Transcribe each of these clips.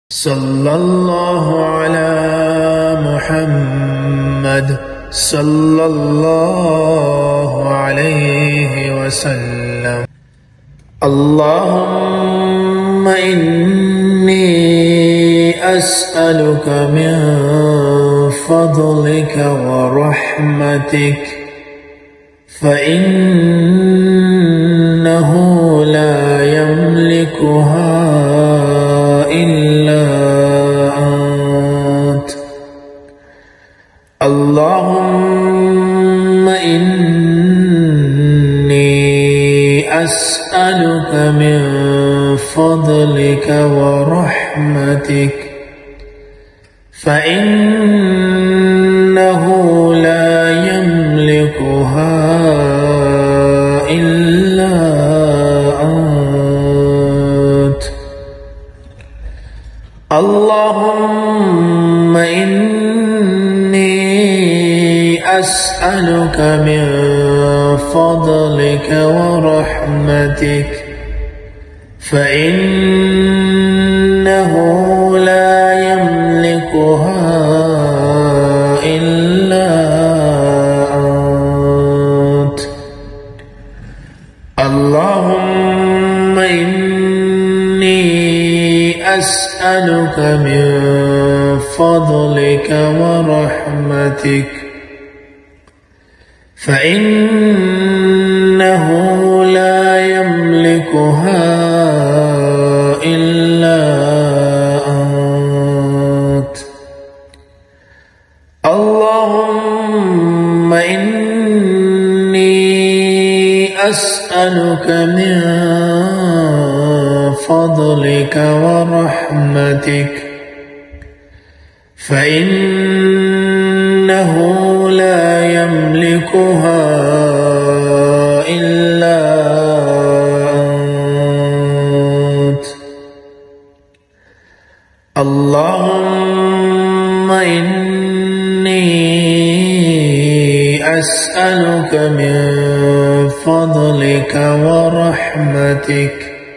صلى الله على محمد صلى الله عليه وسلم. اللهم إني أسألك من فضلك ورحمتك فإنه لا يملكها إلا أنت. اللهم إني أسألك من فضلك ورحمتك فإنه لا يملكها إلا أنت. اللهم إني أسألك من فضلك ورحمتك فإنه لا يملكها إلا أنت. اللهم إني أسألك من فضلك ورحمتك فإنه لا يملكها إلا أنت. اللهم إني أسألك من فضلك ورحمتك فإنه لا يملكها إلا أنت. اللهم إني أسألك من فضلك ورحمتك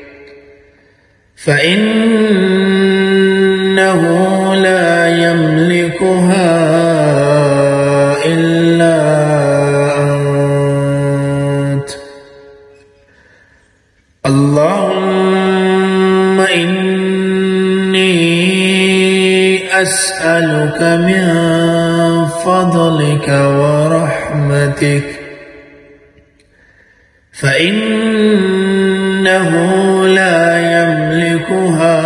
فإنه لا يملكها إلا أنت. اللهم إني أسألك من فضلك ورحمتك فإنه لا يملكها